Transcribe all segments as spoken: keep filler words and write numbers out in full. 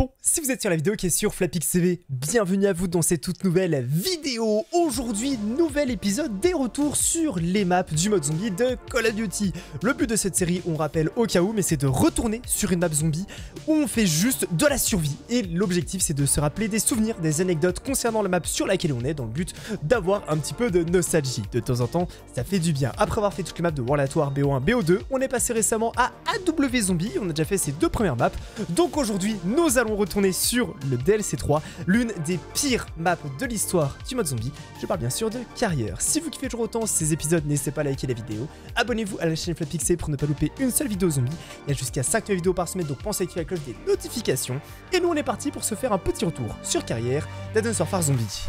Bon, si vous êtes sur la vidéo qui est sur Flapix T V, bienvenue à vous dans cette toute nouvelle vidéo. Aujourd'hui, nouvel épisode des retours sur les maps du mode zombie de Call of Duty. Le but de cette série, on rappelle au cas où, mais c'est de retourner sur une map zombie où on fait juste de la survie. Et l'objectif, c'est de se rappeler des souvenirs, des anecdotes concernant la map sur laquelle on est, dans le but d'avoir un petit peu de nostalgie. De temps en temps, ça fait du bien. Après avoir fait toutes les maps de World at War, B O un, B O deux, on est passé récemment à A W Zombie. On a déjà fait ces deux premières maps. Donc aujourd'hui, nous allons retourner sur le D L C trois, l'une des pires maps de l'histoire du mode zombie. Je parle bien sûr de carrière. Si vous kiffez toujours autant ces épisodes, n'hésitez pas à liker la vidéo. Abonnez-vous à la chaîne Flapix T V pour ne pas louper une seule vidéo zombie. Il y a jusqu'à cinq vidéos par semaine, donc pensez à activer la cloche des notifications. Et nous on est parti pour se faire un petit retour sur carrière d'Advanced Warfare Zombie.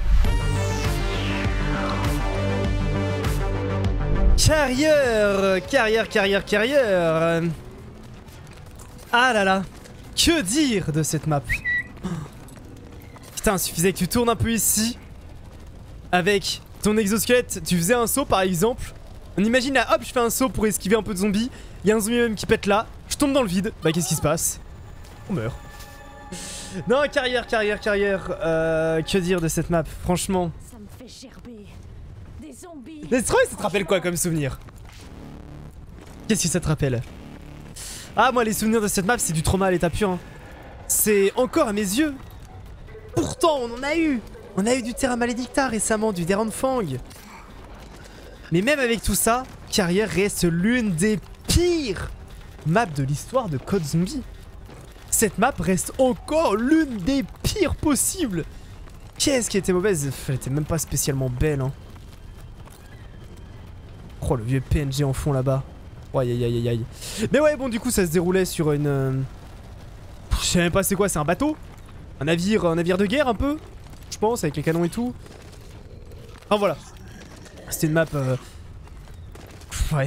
Carrière, carrière, carrière, carrière. Ah là là, que dire de cette map? Putain, il suffisait que tu tournes un peu ici. Avec ton exosquelette, tu faisais un saut par exemple. On imagine là, hop, je fais un saut pour esquiver un peu de zombies. Il y a un zombie même qui pète là. Je tombe dans le vide. Bah qu'est-ce qui se passe? On meurt. Non, carrière, carrière, carrière. Euh, que dire de cette map? Franchement. Ça me fait gerber. Des zombies. Destroy, ça te rappelle quoi comme souvenir? Qu'est-ce que ça te rappelle? Ah, moi, les souvenirs de cette map, c'est du trauma à l'état pur. Hein. C'est encore à mes yeux. Pourtant, on en a eu. On a eu du Terra Maledicta récemment, du Deran Fang. Mais même avec tout ça, carrière reste l'une des pires maps de l'histoire de Code Zombie. Cette map reste encore l'une des pires possibles. Qu'est-ce qui était mauvaise? Elle était même pas spécialement belle. Hein. Oh, le vieux P N G en fond là-bas. Aïe aïe aïe aïe aïe. Mais ouais, bon, du coup, ça se déroulait sur une... Euh... Je sais même pas c'est quoi, c'est un bateau? Un navire, un navire de guerre un peu? Je pense, avec les canons et tout. Enfin voilà. C'était une map... Euh... Ouais.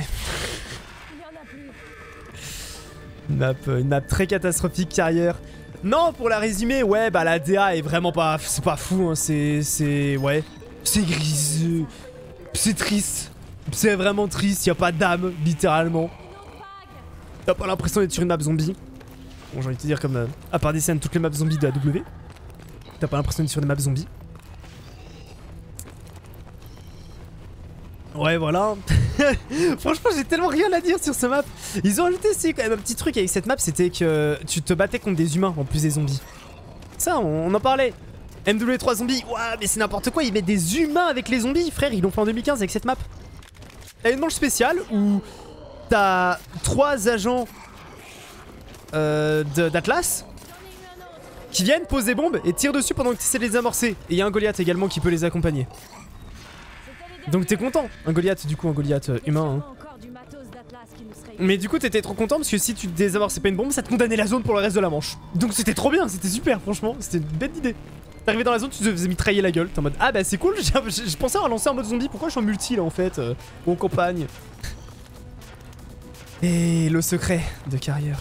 Une map, euh, une map très catastrophique, carrière. Non, pour la résumer, ouais, bah la D A est vraiment pas... C'est pas fou, hein, c'est... C'est... Ouais. C'est griseux. C'est triste. C'est vraiment triste, y a pas d'âme, littéralement. T'as pas l'impression d'être sur une map zombie. Bon, j'ai envie de te dire, comme euh, à part des scènes, toutes les maps zombies de A W. T'as pas l'impression d'être sur une map zombie. Ouais, voilà. Franchement, j'ai tellement rien à dire sur ce map. Ils ont ajouté aussi quand même un petit truc avec cette map, c'était que tu te battais contre des humains en plus des zombies. Ça, on, on en parlait. M W trois zombies, ouah, mais c'est n'importe quoi, ils mettent des humains avec les zombies, frère, ils l'ont fait en deux mille quinze avec cette map. T'as une manche spéciale où t'as trois agents euh, d'Atlas qui viennent, posent des bombes et tirent dessus pendant que tu essaies de les amorcer. Et il y a un Goliath également qui peut les accompagner. Donc t'es content. Un Goliath, du coup, un Goliath euh, humain. Hein. Mais du coup, t'étais trop content parce que si tu désamorçais pas une bombe, ça te condamnait la zone pour le reste de la manche. Donc c'était trop bien, c'était super, franchement. C'était une bête idée. T'arrivais dans la zone, tu te faisais mitrailler la gueule. T'es en mode, ah bah c'est cool, je pensais à lancer un mode zombie. Pourquoi je suis en multi là en fait euh, ou en campagne? Et le secret de carrière.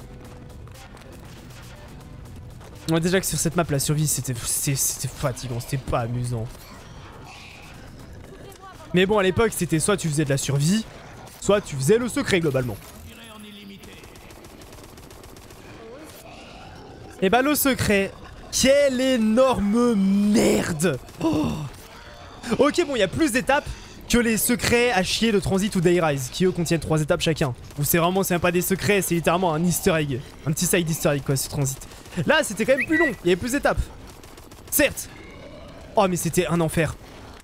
On voit déjà que sur cette map, la survie c'était fatigant, c'était pas amusant. Mais bon, à l'époque, c'était soit tu faisais de la survie, soit tu faisais le secret globalement. Et bah le secret. Quelle énorme merde. Oh. Ok, bon, il y a plus d'étapes que les secrets à chier de Transit ou Dayrise, qui eux contiennent trois étapes chacun. Ou c'est vraiment, c'est même pas des secrets, c'est littéralement un easter egg. Un petit side easter egg quoi, ce Transit. Là, c'était quand même plus long, il y avait plus d'étapes. Certes. Oh, mais c'était un enfer.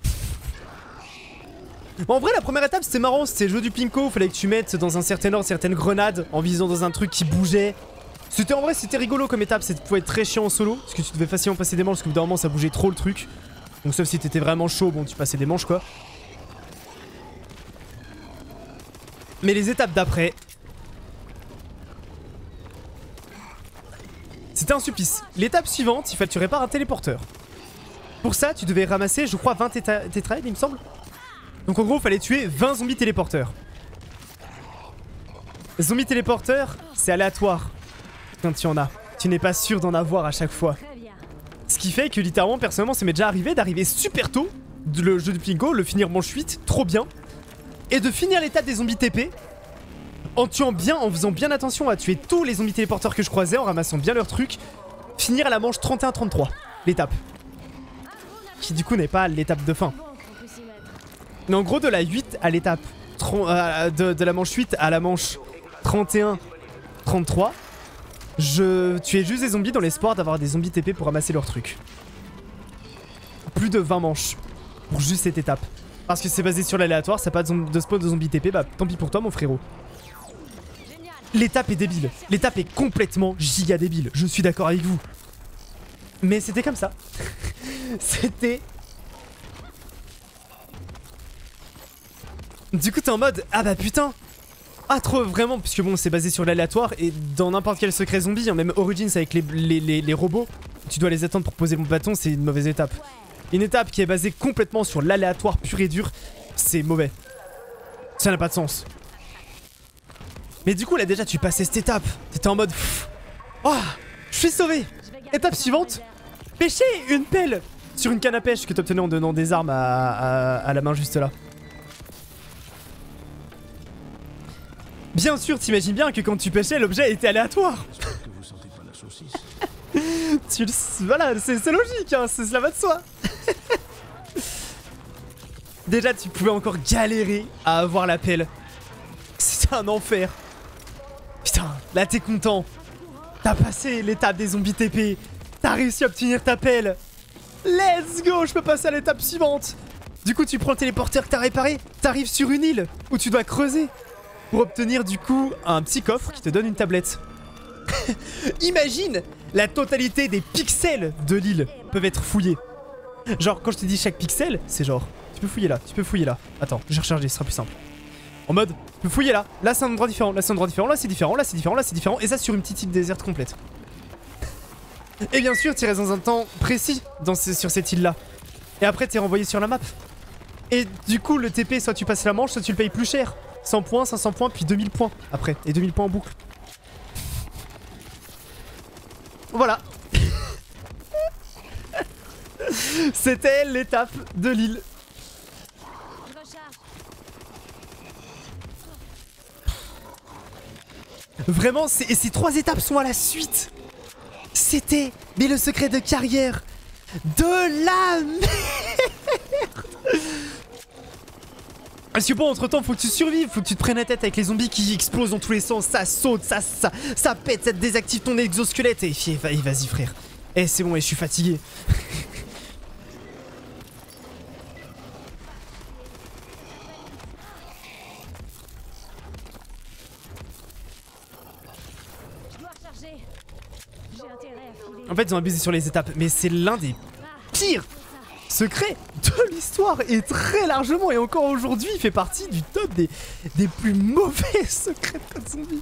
Bon, en vrai, la première étape, c'était marrant, c'était le jeu du Pinko, fallait que tu mettes dans un certain ordre certaines grenades en visant dans un truc qui bougeait. C'était en vrai, c'était rigolo comme étape, ça pouvait être très chiant en solo, parce que tu devais facilement passer des manches, parce que évidemment ça bougeait trop le truc. Donc sauf si t'étais vraiment chaud, bon tu passais des manches quoi. Mais les étapes d'après, c'était un supplice. L'étape suivante, il fallait que tu répares un téléporteur. Pour ça, tu devais ramasser, je crois, vingt tétraèdes, il me semble. Donc en gros, il fallait tuer vingt zombies téléporteurs. Zombies téléporteurs, c'est aléatoire. Quand tu en as, tu n'es pas sûr d'en avoir à chaque fois. Ce qui fait que littéralement, personnellement, ça m'est déjà arrivé d'arriver super tôt, le jeu du Pinko, le finir manche huit, trop bien, et de finir l'étape des zombies T P en tuant bien, en faisant bien attention à tuer tous les zombies téléporteurs que je croisais, en ramassant bien leurs trucs, finir à la manche trente et un trente-trois, l'étape. Qui du coup n'est pas l'étape de fin. Mais en gros de la huit à l'étape, euh, de, de la manche huit à la manche trente et un trente-trois, je tuais juste des zombies dans l'espoir d'avoir des zombies T P pour ramasser leurs trucs. Plus de vingt manches pour juste cette étape. Parce que c'est basé sur l'aléatoire, ça n'a pas de, de spawn de zombies T P, bah tant pis pour toi mon frérot. L'étape est débile, l'étape est complètement giga débile, je suis d'accord avec vous. Mais c'était comme ça. C'était... Du coup t'es en mode, ah bah putain. Ah trop vraiment, puisque bon c'est basé sur l'aléatoire et dans n'importe quel secret zombie, hein, même Origins avec les, les, les, les robots, tu dois les attendre pour poser mon bâton, c'est une mauvaise étape. Une étape qui est basée complètement sur l'aléatoire pur et dur, c'est mauvais. Ça n'a pas de sens. Mais du coup là déjà tu passais cette étape, t'étais en mode, oh, je suis sauvé. Étape suivante, pêcher une pelle sur une canne à pêche que t'obtenais en donnant des armes à, à, à la main juste là. Bien sûr, t'imagines bien que quand tu pêchais, l'objet était aléatoire. Que vous sentez pas la saucisse. Tu le... Voilà, c'est logique, hein, cela va de soi. Déjà, tu pouvais encore galérer à avoir la pelle. C'était un enfer. Putain, là t'es content. T'as passé l'étape des zombies T P. T'as réussi à obtenir ta pelle. Let's go, je peux passer à l'étape suivante. Du coup, tu prends le téléporteur que t'as réparé. T'arrives sur une île où tu dois creuser pour obtenir du coup un petit coffre qui te donne une tablette. Imagine, la totalité des pixels de l'île peuvent être fouillés. Genre quand je te dis chaque pixel, c'est genre tu peux fouiller là, tu peux fouiller là. Attends, j'ai rechargé, ce sera plus simple. En mode, tu peux fouiller là, là c'est un endroit différent, là c'est un endroit différent, là c'est différent, là c'est différent, là c'est différent. Et ça sur une petite île déserte complète. Et bien sûr, tu restes dans un temps précis dans ce, sur cette île là. Et après t'es renvoyé sur la map. Et du coup le T P, soit tu passes la manche, soit tu le payes plus cher. cent points, cinq cents points, puis deux mille points après. Et deux mille points en boucle. Voilà. C'était l'étape de l'île. Vraiment, et ces trois étapes sont à la suite. C'était, mais le secret de carrière de la merde. Parce que bon, entre temps, faut que tu survives, faut que tu te prennes la tête avec les zombies qui explosent dans tous les sens, ça saute, ça, ça, ça pète, ça te désactive ton exosquelette. Et vas-y, frère. Eh, c'est bon, et je suis fatigué. En fait, ils ont abusé sur les étapes, mais c'est l'un des pires secrets de l'histoire et très largement, et encore aujourd'hui, il fait partie du top des, des plus mauvais secrets de Code Zombie.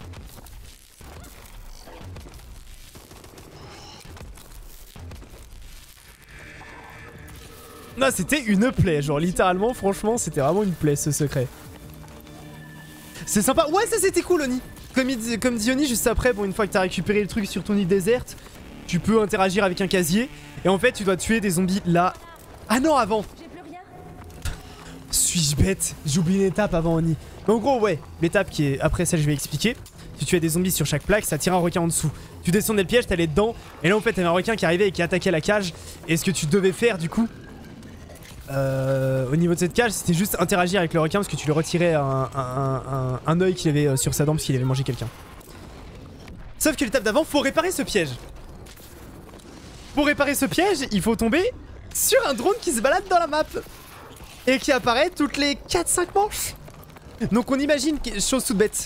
Non, c'était une plaie, genre littéralement, franchement, c'était vraiment une plaie ce secret. C'est sympa, ouais, ça c'était cool, Oni. Comme, il, comme dit Oni, juste après, bon, une fois que t'as récupéré le truc sur ton île déserte, tu peux interagir avec un casier. Et en fait, tu dois tuer des zombies là. Ah non, avant. Suis-je bête? J'ai oublié une étape avant, Oni. Mais en gros, ouais, l'étape qui est après celle, je vais expliquer. Tu tuais des zombies sur chaque plaque, ça tire un requin en dessous. Tu descendais le piège, t'allais dedans. Et là, en fait, t'avais un requin qui arrivait et qui attaquait la cage. Et ce que tu devais faire, du coup, euh, au niveau de cette cage, c'était juste interagir avec le requin parce que tu lui retirais un, un, un, un œil qu'il avait sur sa dent parce qu'il avait mangé quelqu'un. Sauf que l'étape d'avant, faut réparer ce piège. Pour réparer ce piège, il faut tomber sur un drone qui se balade dans la map et qui apparaît toutes les quatre cinq manches. Donc on imagine, chose toute bête,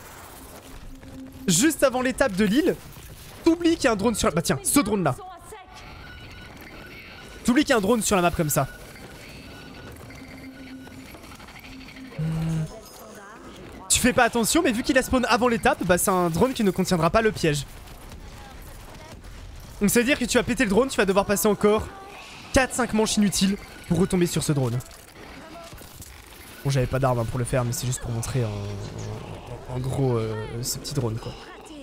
juste avant l'étape de l'île, t'oublies qu'il y a un drone sur la... Bah tiens, ce drone là. T'oublies qu'il y a un drone sur la map comme ça. Tu fais pas attention, mais vu qu'il a spawn avant l'étape, bah c'est un drone qui ne contiendra pas le piège. Donc ça veut dire que tu vas péter le drone, tu vas devoir passer encore quatre cinq manches inutiles pour retomber sur ce drone. Bon, j'avais pas d'arme hein, pour le faire, mais c'est juste pour montrer en, en, en gros euh, ce petit drone quoi.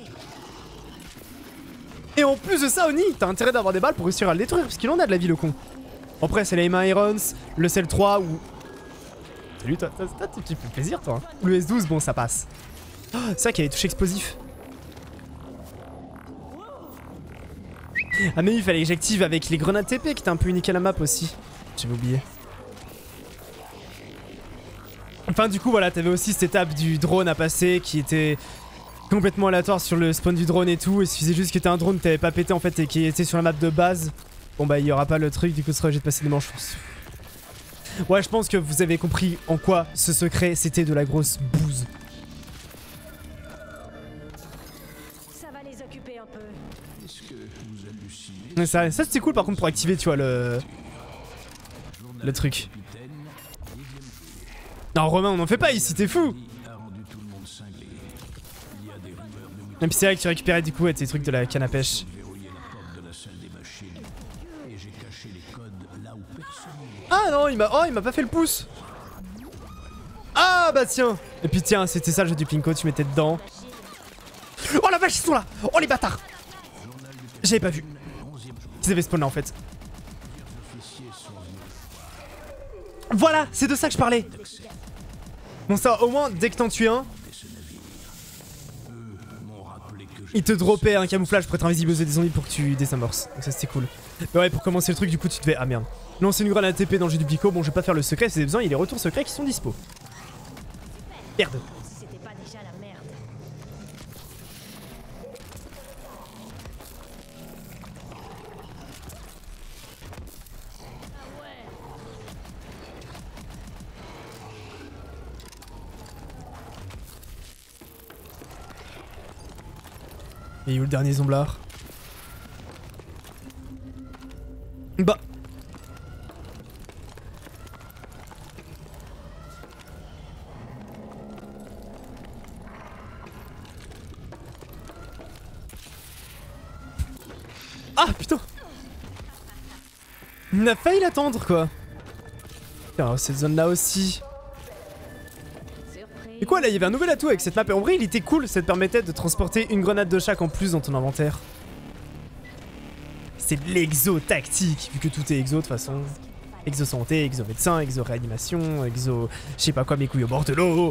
Et en plus de ça, Oni, t'as intérêt d'avoir des balles pour réussir à le détruire, parce qu'il en a de la vie le con. Après, c'est la M un Irons, le C L trois ou... Salut toi, t'as tes petits plaisir toi. Hein. Le S douze, bon ça passe. Oh, c'est vrai qu'il y a des touches explosifs. Ah mais oui, il fallait que j'active avec les grenades T P qui étaient un peu uniques à la map aussi. J'avais oublié. Enfin du coup voilà, t'avais aussi cette étape du drone à passer qui était complètement aléatoire sur le spawn du drone et tout. Il suffisait juste que t'aies un drone que t'avais pas pété en fait et qui était sur la map de base. Bon bah il y aura pas le truc, du coup ce sera obligé de passer des manches je pense. Ouais je pense que vous avez compris en quoi ce secret c'était de la grosse bouse. Ça va les occuper un peu. Ouais, ça, ça c'était cool par contre pour activer tu vois le... Le truc. Non Romain on n'en fait pas ici, t'es fou. Et puis c'est vrai que tu récupérais du coup ouais, tes trucs de la canne à pêche. Ah non il m'a oh, il m'a pas fait le pouce. Ah bah tiens. Et puis tiens c'était ça le jeu du Plinko, tu mettais dedans. Oh la vache ils sont là. Oh les bâtards. J'avais pas vu. Ils avaient spawn là en fait. Voilà, c'est de ça que je parlais. Bon ça au moins dès que t'en tues un, il te droppait un camouflage pour être invisible aux yeux des zombies pour que tu désamorces. Donc ça c'était cool. Mais ouais pour commencer le truc du coup tu devais... Ah merde. Lancer une grenade A T P dans le jeu du Pico. Bon je vais pas faire le secret si vous avez besoin, il y a les retours secrets qui sont dispo. Merde. C'était pas déjà la merde. Et où le dernier zomblard? Bah. Ah putain. On a failli l'attendre quoi. Alors cette zone là aussi. Et quoi là, il y avait un nouvel atout avec cette map et en vrai il était cool, ça te permettait de transporter une grenade de chaque en plus dans ton inventaire. C'est de l'exo tactique, vu que tout est exo de toute façon. Exo santé, exo médecin, exo réanimation, exo je sais pas quoi mes couilles au bord de l'eau.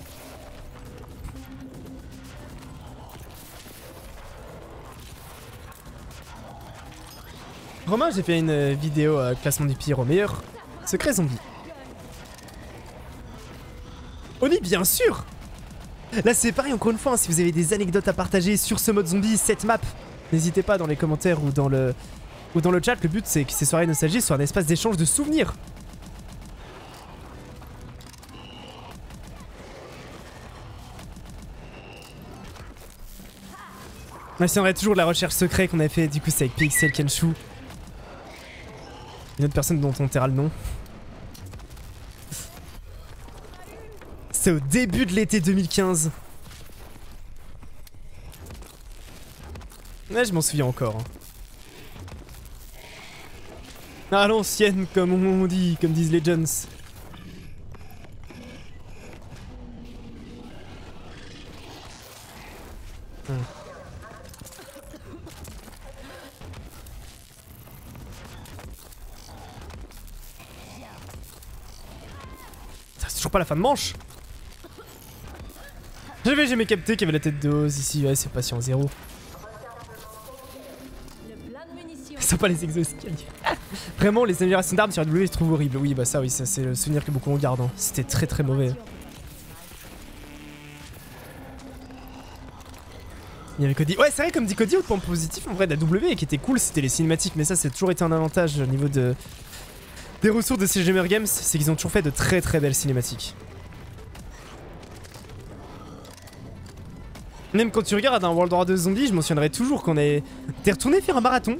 Romain, j'ai fait une vidéo euh, classement du pire au meilleur. Secret zombie. Oni, bien sûr. Là c'est pareil encore une fois, hein, si vous avez des anecdotes à partager sur ce mode zombie, cette map, n'hésitez pas dans les commentaires ou dans le ou dans le chat. Le but c'est que ces soirées nostalgie soient un espace d'échange de souvenirs. On essaierait toujours de la recherche secret qu'on avait fait, du coup c'est avec P X L Kenshu. Une autre personne dont on taira le nom. C'est au début de l'été deux mille quinze. Ouais, je m'en souviens encore. Hein. À l'ancienne, comme on dit, comme disent les Jones. Hum. Ça, c'est toujours pas la fin de manche. J'avais jamais capté qu'il y avait la tête de hose ici, ouais c'est patient zéro. Ils sont pas les exosquelettes. Vraiment les améliorations d'armes sur A W je trouve horribles. Oui bah ça oui, ça c'est le souvenir que beaucoup en gardent. Hein. C'était très très mauvais. Il y avait Cody. Ouais c'est vrai comme dit Cody, autre point positif en vrai de la W et qui était cool c'était les cinématiques. Mais ça c'est toujours été un avantage au niveau de... des ressources de C G M R Games. C'est qu'ils ont toujours fait de très très belles cinématiques. Même quand tu regardes un World War deux Zombie, je m'en souviendrai toujours qu'on est... T'es retourné faire un marathon.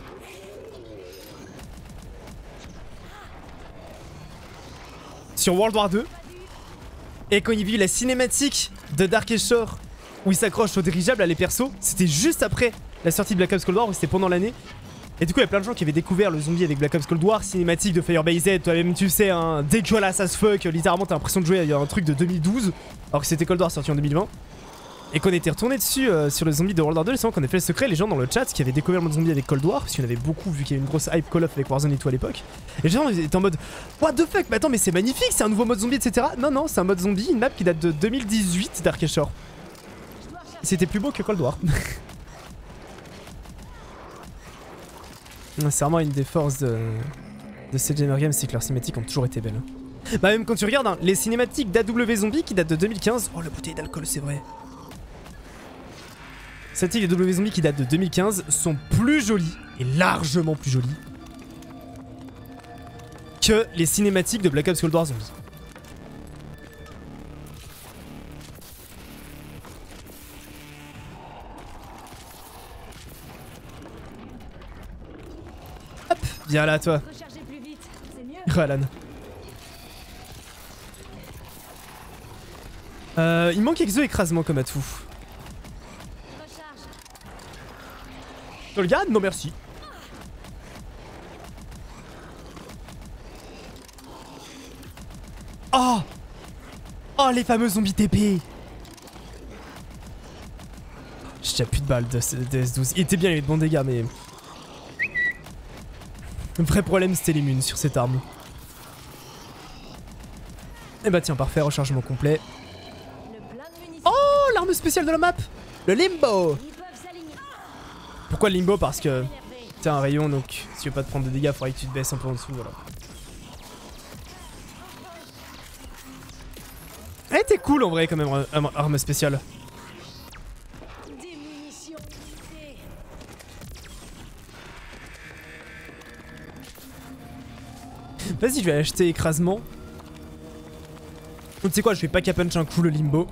Sur World War deux. Et quand il vit la cinématique de Darkest Shore, où il s'accroche au dirigeable à les persos, c'était juste après la sortie de Black Ops Cold War, ou c'était pendant l'année. Et du coup, il y a plein de gens qui avaient découvert le zombie avec Black Ops Cold War, cinématique de Firebase, toi-même tu sais, un dégueulasse as fuck, littéralement t'as l'impression de jouer à un truc de deux mille douze, alors que c'était Cold War sorti en deux mille vingt. Et qu'on était retourné dessus euh, sur le zombie de World War deux, justement qu'on a fait le secret, les gens dans le chat qui avaient découvert le mode zombie avec Cold War, parce qu'il y en avait beaucoup vu qu'il y avait une grosse hype Call of avec Warzone et tout à l'époque. Et les gens étaient en mode what the fuck, mais attends mais c'est magnifique, c'est un nouveau mode zombie etc. Non non, c'est un mode zombie, une map qui date de deux mille dix-huit Darkest Shore. C'était plus beau que Cold War. C'est vraiment une des forces de, de Sledgehammer Games, c'est que leurs cinématiques ont toujours été belles. Bah même quand tu regardes hein, les cinématiques d'A W Zombie qui datent de deux mille quinze... Oh la bouteille d'alcool c'est vrai. Ces cinématiques d'A W Zombie qui datent de deux mille quinze sont plus jolies, et largement plus jolies, que les cinématiques de Black Ops Cold War Zombie. Hop, viens là toi. Rechargez plus vite, c'est mieux. Alan. Euh, il manque exo écrasement comme atout. Recharge. Tolga, non merci. Oh Oh les fameux zombies T P. J'ai plus de balles de, de S douze. Il était bien, il avait de bons dégâts mais... Le vrai problème c'était les munes sur cette arme. Et bah tiens parfait, rechargement complet. Oh l'arme spéciale de la map. Le limbo. Pourquoi le limbo? Parce que t'as un rayon donc si tu veux pas te prendre de dégâts faudrait que tu te baisses un peu en dessous voilà. Elle était cool en vrai quand même, arme spéciale. Vas-y je vais acheter écrasement. Tu sais quoi, je vais pas qu'à punch un coup le limbo.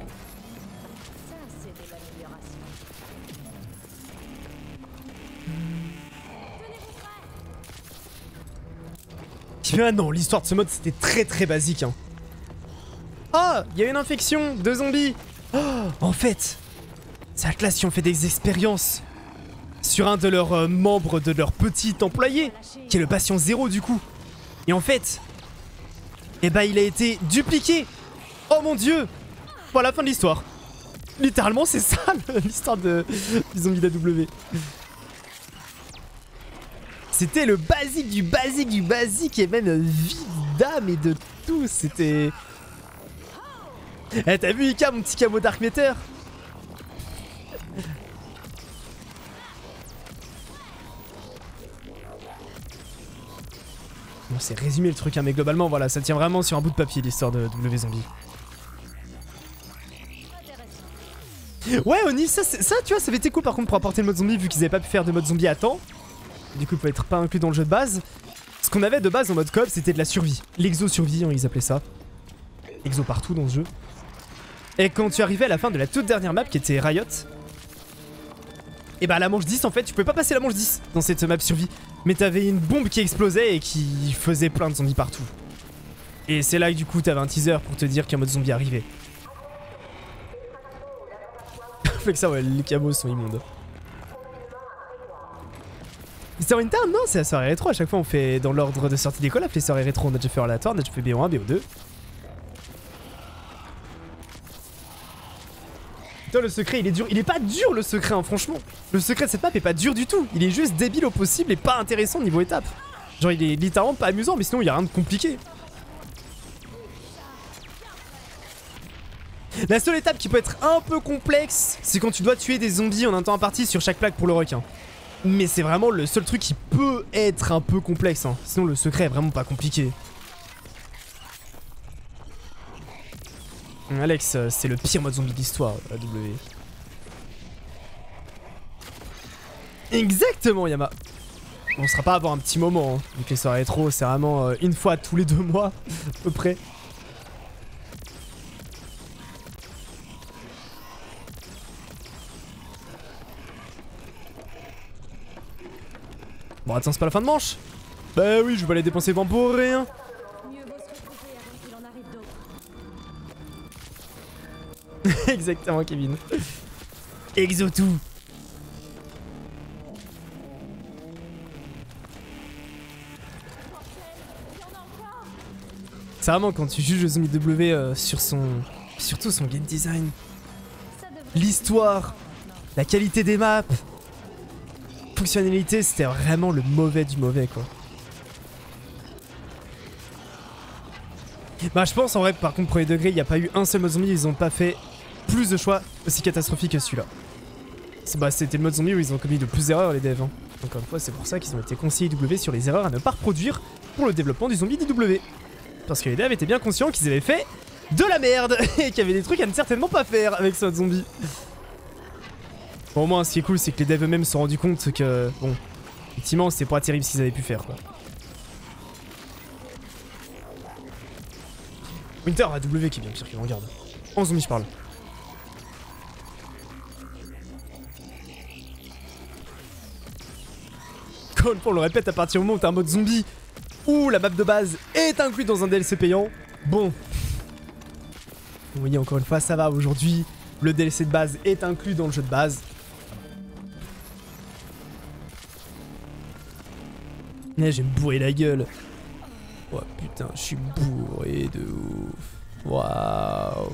Ah non, l'histoire de ce mode c'était très très basique hein. Oh, il y a une infection de zombies. Oh, en fait, c'est la classe qui ont fait des expériences sur un de leurs euh, membres de leur petit employé, qui est le patient zéro du coup. Et en fait, eh ben il a été dupliqué. Oh mon dieu. Voilà la fin de l'histoire. Littéralement c'est ça l'histoire de du zombie d'A W. C'était le basique du basique du basique et même vide d'âme et de tout. C'était... Eh t'as vu Ika mon petit camo Dark Matter? Bon c'est résumé le truc hein, mais globalement voilà ça tient vraiment sur un bout de papier l'histoire de W Zombie. Ouais Oni ça, ça tu vois ça avait été cool par contre pour apporter le mode zombie vu qu'ils avaient pas pu faire de mode zombie à temps. Du coup il pouvait être pas inclus dans le jeu de base. Ce qu'on avait de base en mode coop c'était de la survie. L'exo-survie hein, ils appelaient ça. Exo partout dans ce jeu. Et quand tu arrivais à la fin de la toute dernière map qui était Riot, et bah la manche dix en fait tu pouvais pas passer la manche dix dans cette map survie. Mais t'avais une bombe qui explosait et qui faisait plein de zombies partout. Et c'est là que du coup t'avais un teaser pour te dire qu'un mode zombie arrivait. Fait que ça ouais les camos sont immondes. Mister Winter, non, c'est la soirée rétro. À chaque fois, on fait dans l'ordre de sortie des collabs. Les soirées rétro, on a déjà fait aléatoire, on a déjà fait B O un, B O deux. Putain, le secret, il est dur. Il est pas dur, le secret, hein, franchement. Le secret de cette map est pas dur du tout. Il est juste débile au possible et pas intéressant niveau étape. Genre, il est littéralement pas amusant, mais sinon, il y a rien de compliqué. La seule étape qui peut être un peu complexe, c'est quand tu dois tuer des zombies en un temps imparti sur chaque plaque pour le requin. Mais c'est vraiment le seul truc qui peut être un peu complexe hein. Sinon le secret est vraiment pas compliqué. Alex, c'est le pire mode zombie d'histoire A W. Exactement Yama. On sera pas à avoir un petit moment hein. Vu que les soirées rétro c'est vraiment euh, une fois tous les deux mois à peu près. Bon attends c'est pas la fin de manche. Bah oui je vais pas les dépenser devant pour rien. Mieux vaut se retrouver avant qu'il en arrive d'autres. Exactement Kevin. Exo tout. C'est vraiment quand tu juges le zombie W euh, sur son... Surtout son game design. L'histoire. La qualité des maps. Fonctionnalité, c'était vraiment le mauvais du mauvais quoi. Bah je pense en vrai par contre premier degré il n'y a pas eu un seul mode zombie, ils ont pas fait plus de choix aussi catastrophiques que celui-là. Bah c'était le mode zombie où ils ont commis de plus d'erreurs les devs hein. Encore une fois, c'est pour ça qu'ils ont été conseillés I W sur les erreurs à ne pas reproduire pour le développement du zombie d'I W. Parce que les devs étaient bien conscients qu'ils avaient fait de la merde et qu'il y avait des trucs à ne certainement pas faire avec ce zombie. Bon, au moins, ce qui est cool, c'est que les devs eux-mêmes se sont rendus compte que, bon, effectivement, c'est pas terrible ce qu'ils avaient pu faire, quoi. Winter A W qui est bien pire que Vanguard. En zombie, je parle. Encore une fois, on le répète, à partir du moment où t'as un mode zombie où la map de base est inclue dans un D L C payant, bon. Vous voyez, encore une fois, ça va. Aujourd'hui, le D L C de base est inclus dans le jeu de base. Mais j'ai bourré la gueule. Oh putain, je suis bourré de ouf. Waouh.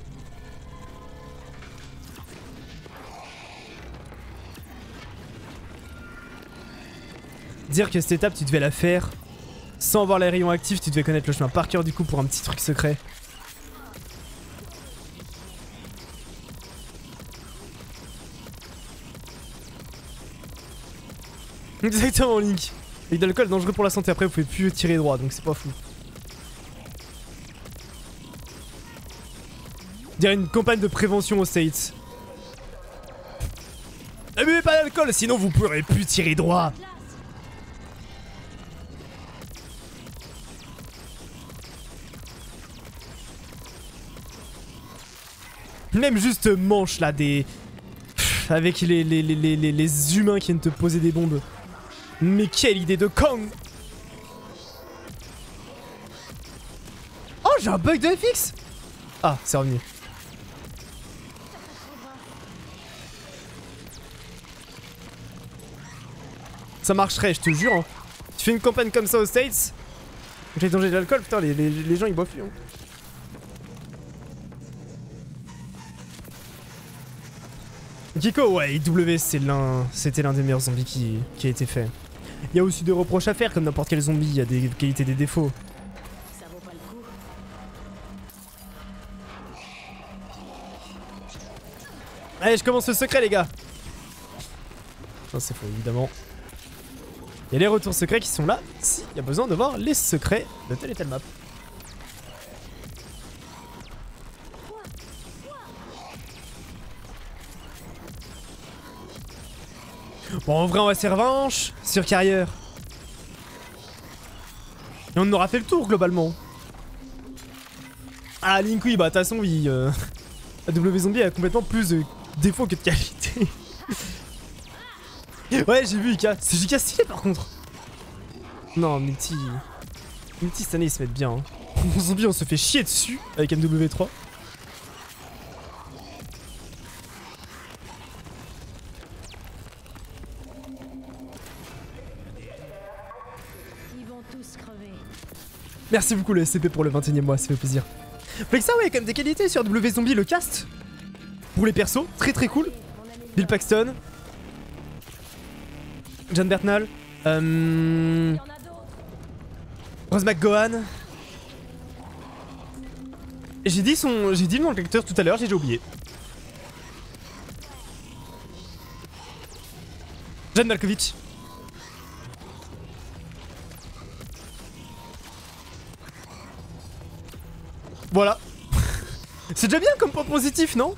Dire que cette étape, tu devais la faire sans avoir les rayons actifs, tu devais connaître le chemin par cœur du coup pour un petit truc secret. Exactement, Link. Avec de l'alcool dangereux pour la santé, après vous pouvez plus tirer droit, donc c'est pas fou. Dire une campagne de prévention aux States. Ne buvez pas d'alcool, sinon vous pourrez plus tirer droit. Même juste manche là, des... Avec les, les, les, les, les, les humains qui viennent te poser des bombes. Mais quelle idée de con! Oh, j'ai un bug de F X! Ah, c'est revenu. Ça marcherait, je te jure. Hein. Tu fais une campagne comme ça aux States, j'ai danger de l'alcool, putain, les, les, les gens ils boivent plus. Hein. Kiko, ouais, I W, c'est l'un, c'était l'un des meilleurs zombies qui, qui a été fait. Il y a aussi des reproches à faire, comme n'importe quel zombie, il y a des qualités et des défauts. Ça vaut pas le coup. Allez, je commence le secret, les gars. Non, c'est faux, évidemment. Il y a les retours secrets qui sont là, si il y a besoin de voir les secrets de telle et telle map. Bon, en vrai, on va se faire revanche sur carrière. Et on aura fait le tour, globalement. Ah, Link, oui, bah, de toute façon, oui. Euh... A W Zombie a complètement plus de défauts que de qualité. Ouais, j'ai vu Ika. C'est giga stylé, par contre. Non, Multi... Multi, cette année, ils se mettent bien. Hein. Zombie, on se fait chier dessus avec M W trois. Merci beaucoup le S C P pour le vingt et unième mois, ça fait plaisir. Flexa, ouais, quand même des qualités sur W Zombie, le cast. Pour les persos, très très cool. Bill Paxton. John Bertnall. Euh... Rose McGowan. J'ai dit son... J'ai dit le nom de l'acteur tout à l'heure, j'ai déjà oublié. John Malkovich. Voilà. C'est déjà bien comme point positif, non?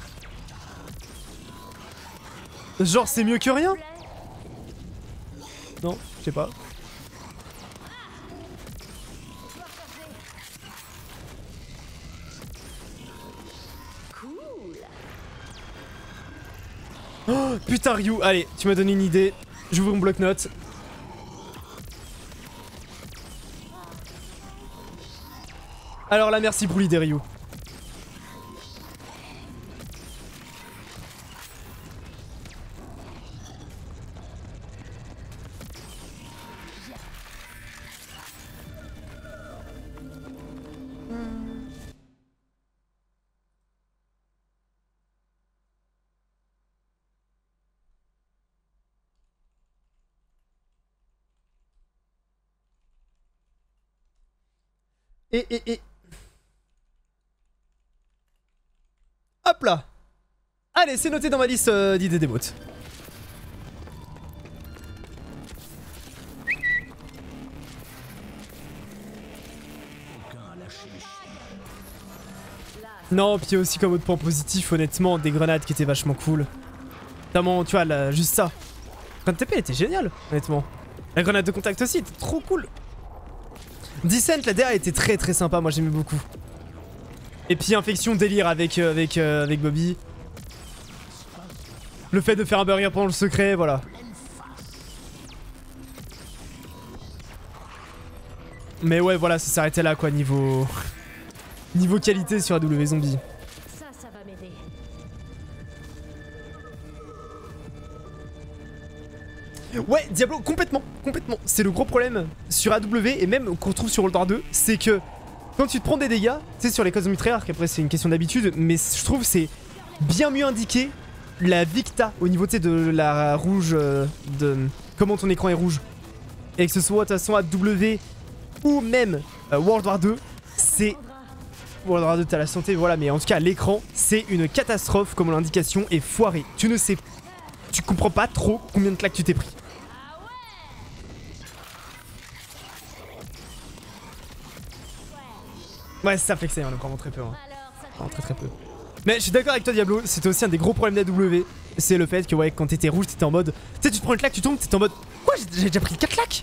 Genre c'est mieux que rien? Non, je sais pas. Oh, putain Ryu, allez, tu m'as donné une idée. J'ouvre mon bloc-notes. Alors là, merci pour l'idée, Ryu. Et, et, et... Hop là. Allez, c'est noté dans ma liste euh, d'idées des bots. Non, puis aussi comme autre point positif, honnêtement, des grenades qui étaient vachement cool. Notamment, tu vois, là, juste ça. La T P était génial, honnêtement. La grenade de contact aussi était trop cool. Descent, la D A était très très sympa, moi j'aimais beaucoup. Et puis infection délire avec, euh, avec, euh, avec Bobby. Le fait de faire un burger pendant le secret, voilà. Mais ouais, voilà, ça s'arrêtait là quoi, niveau... niveau qualité sur A W Zombie. Ça, ça va m'aider. Ouais, Diablo, complètement, complètement. C'est le gros problème sur A W et même qu'on retrouve sur World War deux, c'est que quand tu te prends des dégâts, tu sais, sur les codes mitrailleurs, après c'est une question d'habitude, mais je trouve c'est bien mieux indiqué la Victa au niveau, tu sais, de la rouge, euh, de comment ton écran est rouge. Et que ce soit de toute façon A W ou même euh, World War deux, c'est... World War deux, t'as la santé, voilà, mais en tout cas, l'écran, c'est une catastrophe, comme l'indication est foirée. Tu ne sais... Tu comprends pas trop combien de claques tu t'es pris. Ouais, c'est ça flexé, on a vraiment très peu. Hein. Vraiment très très peu. Mais je suis d'accord avec toi, Diablo, c'était aussi un des gros problèmes d'A W. C'est le fait que, ouais, quand t'étais rouge, t'étais en mode. Tu sais, tu te prends une claque, tu tombes, t'étais en mode. Quoi, j'ai déjà pris quatre claques?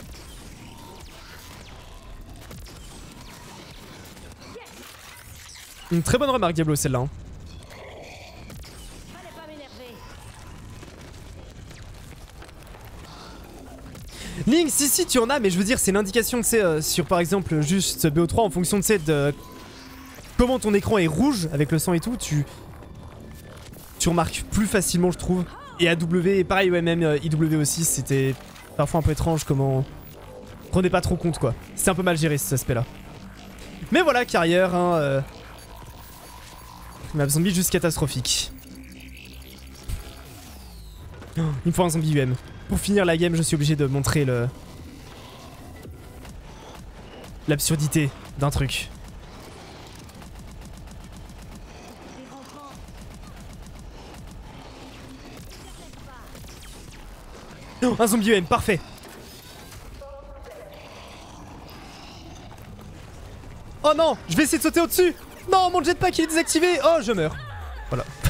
Une très bonne remarque, Diablo, celle-là. Hein. Fallait pas m'énerver. Link, si, si, tu en as, mais je veux dire, c'est l'indication, tu sais, euh, sur par exemple, juste B O trois, en fonction, tu sais, de comment ton écran est rouge avec le sang et tout, tu. Tu remarques plus facilement, je trouve. Et A W, pareil, ouais, même euh, I W aussi, c'était parfois un peu étrange comment. On prenait pas trop compte, quoi. C'est un peu mal géré, cet aspect-là. Mais voilà, carrière, hein. Euh... Map zombie juste catastrophique. Oh, il me faut un zombie U M. Pour finir la game, je suis obligé de montrer le... l'absurdité d'un truc. Oh, un zombie U M, parfait. Oh non, je vais essayer de sauter au-dessus. Non, mon jetpack il est désactivé. Oh, je meurs. Voilà.